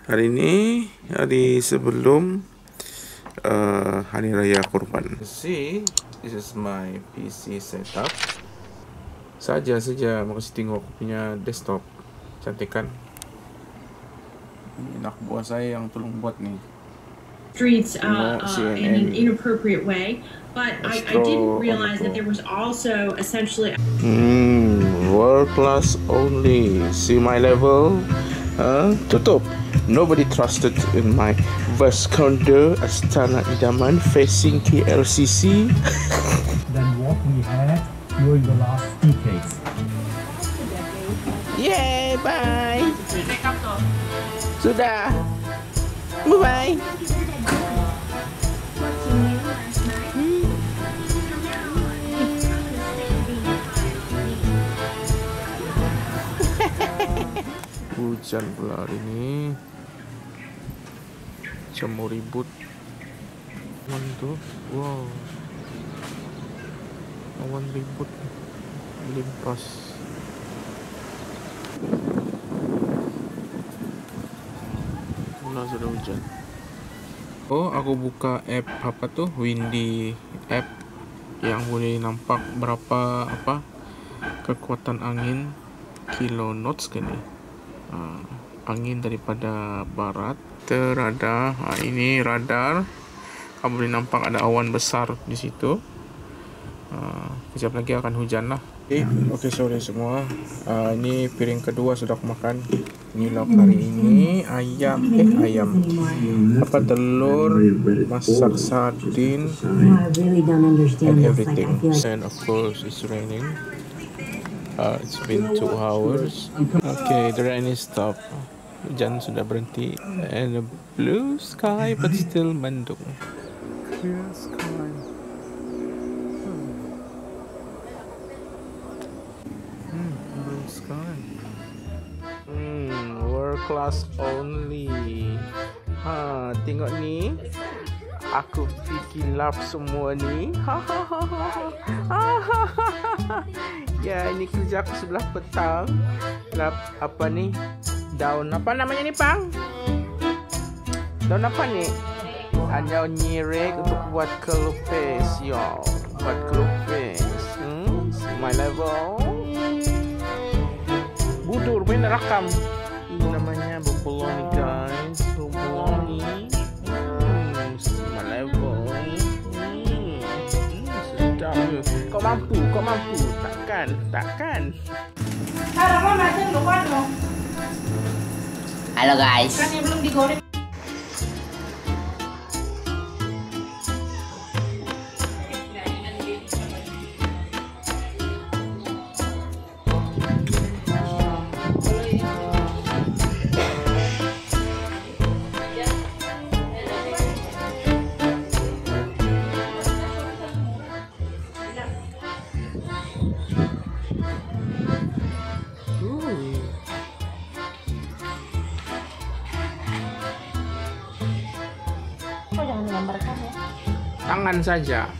Hari ini hari sebelum Hari Raya Kurban. See, this is my PC setup. Saja mau kasih tengok aku punya desktop. Cantik kan? Ini anak buah saya yang tolong buat nih. Streets in an inappropriate way, but I didn't realize that there was also essentially world class only. See my level? Tutup. Nobody trusted in my vast condo Astana Idaman facing KLCC. Than what we had during the last decades. Yeah, bye. Sudah. Bye. Hujan pula hari ini. Macam mau ribut. Awan tuh, wow. Awan ribut, limpas. Nah, sudah hujan. Oh, aku buka app apa tuh? Windy app yang boleh nampak berapa kekuatan angin kiloknots kan nih. Angin daripada barat terada. Ini radar. Kamu boleh nampak ada awan besar di situ. Kejap lagi akan hujan lah. Oke, sore semua. Ini piring kedua sudah aku makan. Ini lauk hari ini ayam, telur, masak sardin, and everything. And of course it's raining. It's been 2 hours. Okay, the rain is stopped. Hujan sudah berhenti. And a blue sky, but still mendung. Clear sky. Blue sky. World class only. Tengok ni. Aku bikin lap semua ni. Ya, ini kerja aku sebelah petang. Lap apa ni? Daun apa namanya ni, Pang? Daun apa ni? Daun nyirek untuk buat kelupis, yo. Buat kelupis. My level. Budur main rakam. Ini namanya boboloni, guys. Boboloni. My level. Sedap. Kau mampu. Takkan. Halo guys. kan yang belum digoreng. Tangan saja.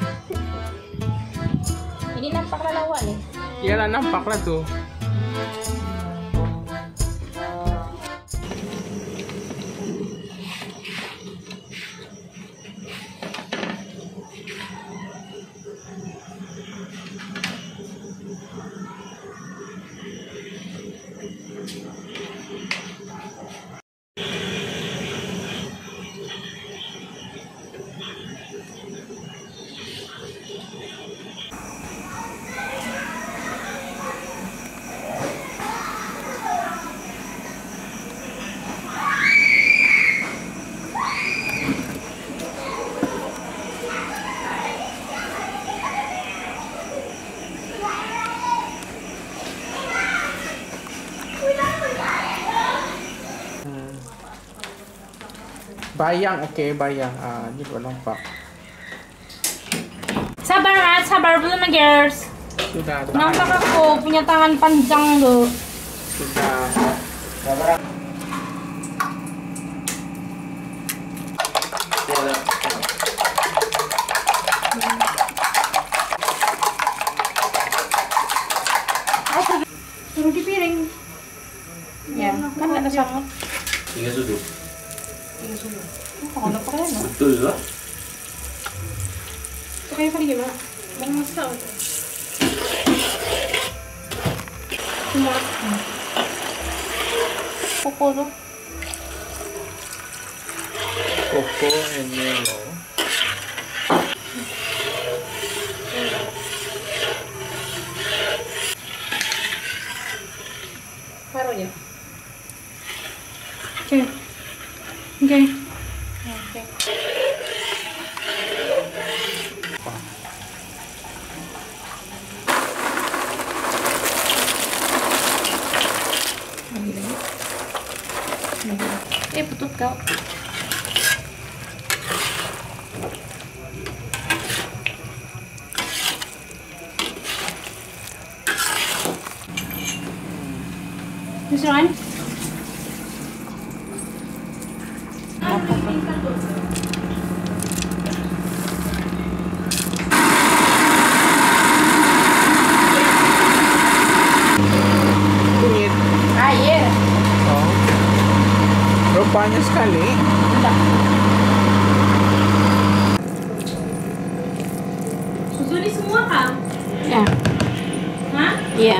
Ini nampaklah lawa nih. Iyalah, nampaklah tuh. Bayang, bayang. Ini baru nampak. Sabar belum guys. Sudah. Nampak aku punya tangan panjang tuh. Sudah. Sabar. Taruh di piring. Ya, kan nggak ada sambal. Tinggal duduk. Kayak tadi gimana? Mau masak itu. Cuma Coco tuh. Coco and yellow. Taruh ya. Oke. Oke. Oke. Betul kau. This one. Kunyit. Ah, yeah. Oh. Rupanya sekali. Susu ini semua kan? Ya, Hah? iya.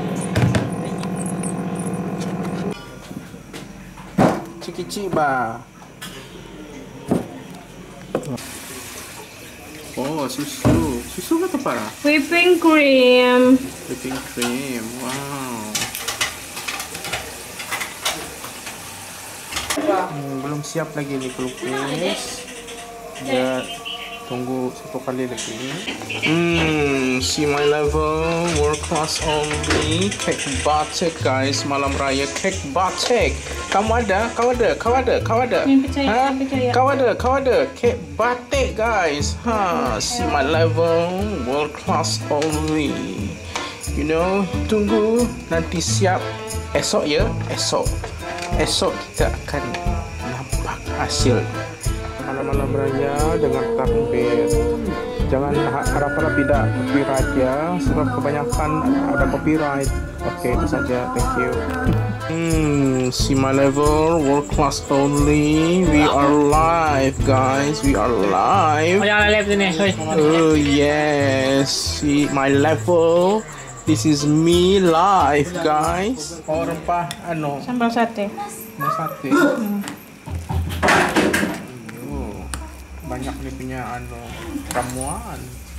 Ciki-ciba. Oh, susu. Susu atau para? Whipping cream. Whipping cream. Wow. Belum siap lagi nih pelukis. Ya, tunggu satu kali lagi. See my level, world class only. Cake batik guys, malam raya cake batik. Kamu ada? Kau ada? Kau ada? Kau ada? Yang percaya, Ha? yang percaya. Kau ada? Kau ada? Cake batik guys. See my level, world class only. You know, tunggu nanti siap. Esok ya, esok. Esok kita akan nampak hasil malam-malam raya dengan takbir. Jangan harap-harap tidak copyright ya, sebab kebanyakan ada copyright. Oke, itu saja. Thank you. See my level, world class only. We are live, guys. We are live. Oh, jangan live sini. Oh yes, see my level. This is me live, guys. Oh, rempah Sambal sate. sate. Banyak nih punya ramuan.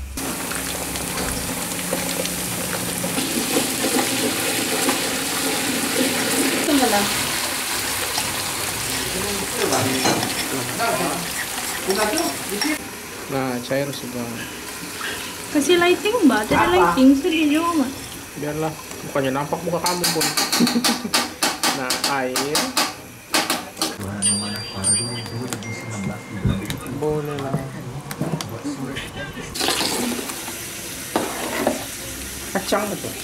Sambal. Nah, cair sudah. Kasih lighting mbak, ada lighting sedih juga mbak. Biarlah, bukannya nampak muka kamu pun. Nah, air. Boleh lah. Kacang betul.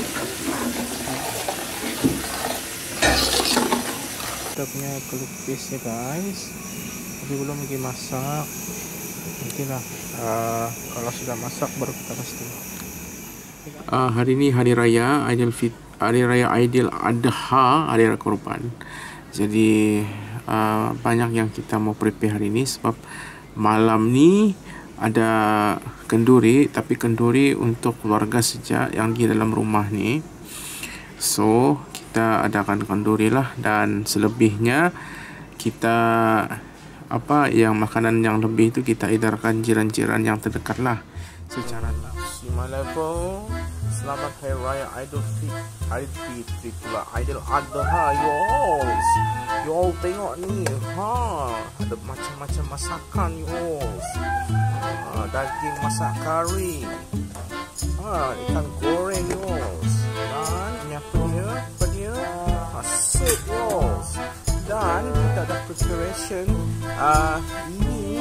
Kita punya kelupis ya guys, tapi belum lagi masak. Nantilah kalau sudah masak baru kita pasti. Hari ini hari raya hari raya Aidil Adha, hari raya Kurban. Jadi banyak yang kita mau prepare hari ini sebab malam ni ada kenduri, tapi kenduri untuk keluarga saja yang di dalam rumah ni. So kita adakan kenduri lah, dan selebihnya kita yang makanan yang lebih itu kita edarkan jiran-jiran yang terdekat lah secara langsung. Level selamat hari raya Aidilfitri pula, Aidil Adha yos. You all tengok ni, ada macam-macam masakan yos. Daging masak kari, ikan goreng yos, dan apa dia sup yos. Dan kita ada preparation ini.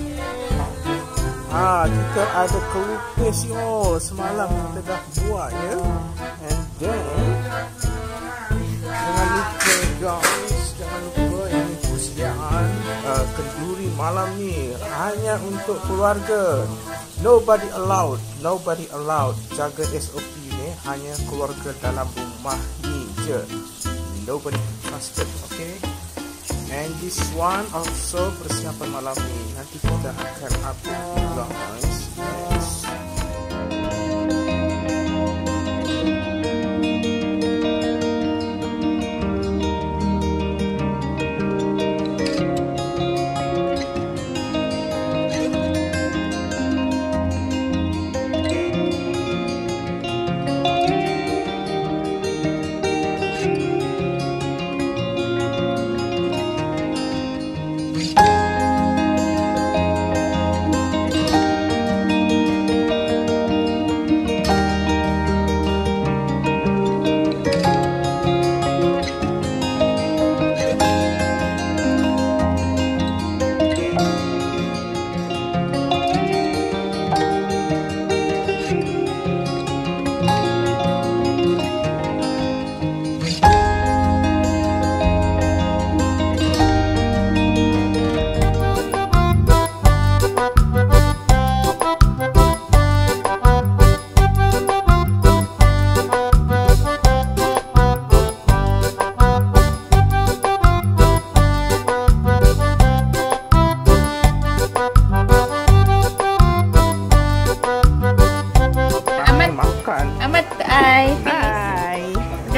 Kita ada kelupis semalam kita dah buat ya. And then jangan lupa guys, jangan lupa ini persediaan kenduri malam ni hanya untuk keluarga. Nobody allowed. Jaga SOP ni, hanya keluarga dalam rumah ni je. Nobody trusted, okay? And this one also persiapan malam ni. Nanti kita akan upload guys.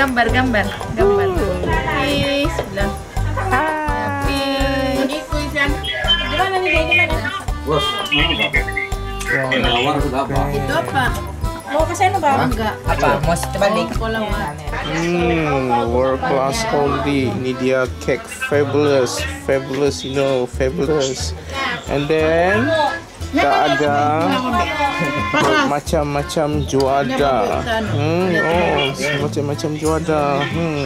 gambar. Ih, bilang. Ini kuisan. Gimana nih, gimana? Bos, kelawar sudah apa? Itu apa? Mau ke sana ba? Enggak. Apa? Mau balik? World class only. Ini dia cake fabulous, you know, fabulous. And then tak ada macam-macam juada. Macam-macam juada.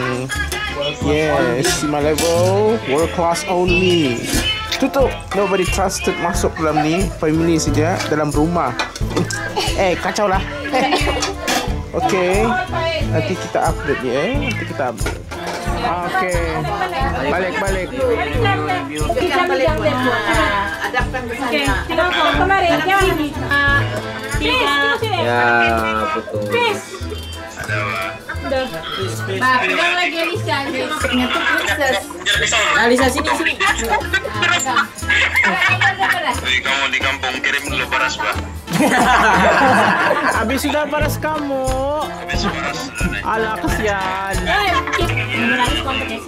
Yes, my level world class only. Tutup. Nobody trusted masuk dalam ni. Family saja dalam rumah. Kacau lah. Okay. Nanti kita update ya. Okay. Balik. Kita balik. Ada kan ke sana. Kemarin Ya, betul. Pegang lagi Alisa. Ngetuk princess. Alisa sini. Kamu di kampung kirim dulu beras, Pak. Habis sudah beras kamu. Habis beras. Alah, kesian. Menangis kompetisi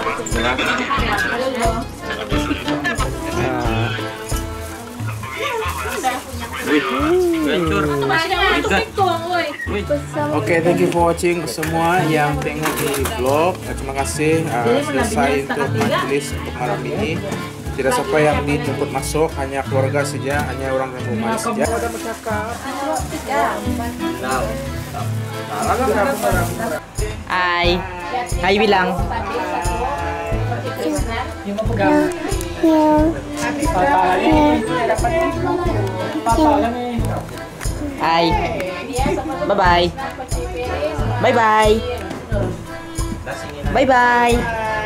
Oke, thank you for watching semua yang tengok di vlog. Terima kasih selesai untuk majelis untuk malam ini. Tidak siapa yang dijemput masuk, hanya keluarga saja, hanya orang yang rumah saja. Hai bilang. Hai. Bye.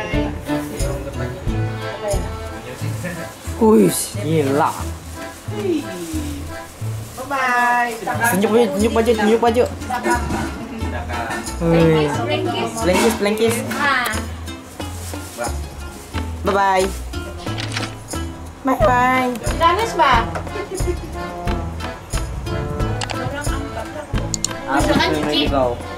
Gila. Tunjuk baju. Pelengkis. Bye. Danis ba? Aku pengen kau.